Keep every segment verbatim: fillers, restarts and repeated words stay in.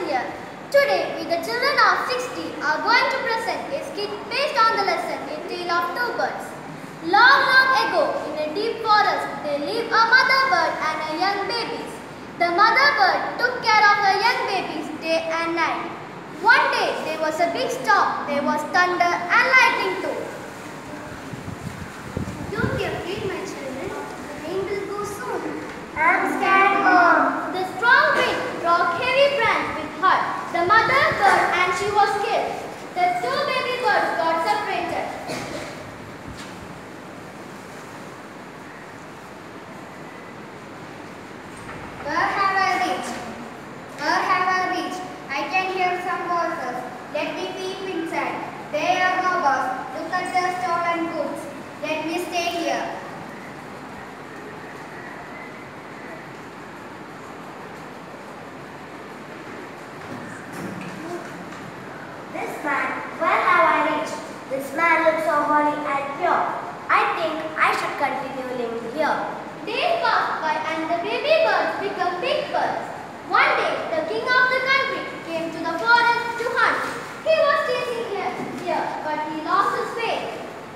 here. Today, we the children of sixty are going to present a skit based on the lesson A Tale of Two Birds. Long, long ago, in a deep forest, there lived a mother bird and her young babies. The mother bird took care of her young babies day and night. One day, there was a big storm. There was thunder and lightning too. Don't be afraid, my children. The rain will go soon. I'm scared, Mom. The strong wind broke heavy branch with her, the mother bird, and she was killed. The two baby birds got separated. Where have I reached? Where have I reached? I can hear some voices. Let me peep inside. They are robbers. Look at their stolen goods. Let me stay here. This man, where have I reached? This man looks so holy and pure. I think I should continue living here. Days passed by and the baby birds became big birds. One day, the king of the country came to the forest to hunt. He was chasing here, here but he lost his way.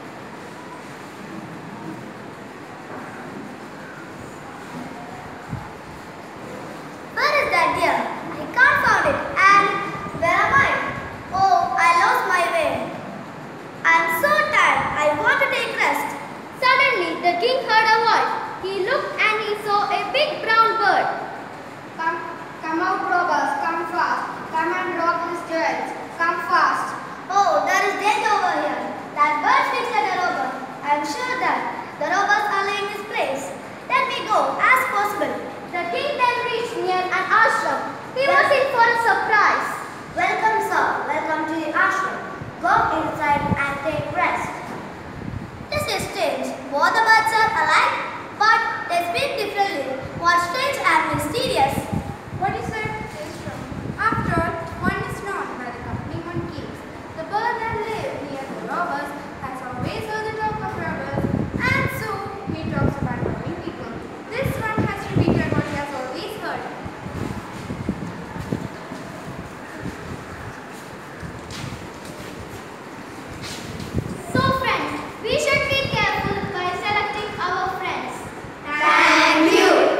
Where is that deer? I can't find it. And where am I? Oh, I lost my way. I am so tired. I want to take rest. Suddenly, the king heard a voice. He looked and he saw a big brown bird. Come, come out, robbers. Come fast. Come and rob his jewels. Come fast. Oh, there is danger over here. That bird speaks like a robber. I am sure that the robbers are laying this place. Let me go as possible. The king then reached near an ashram. He was in for a surprise. Welcome, sir. Welcome to the ashram. Go inside and take rest. This is strange. Both the birds are alive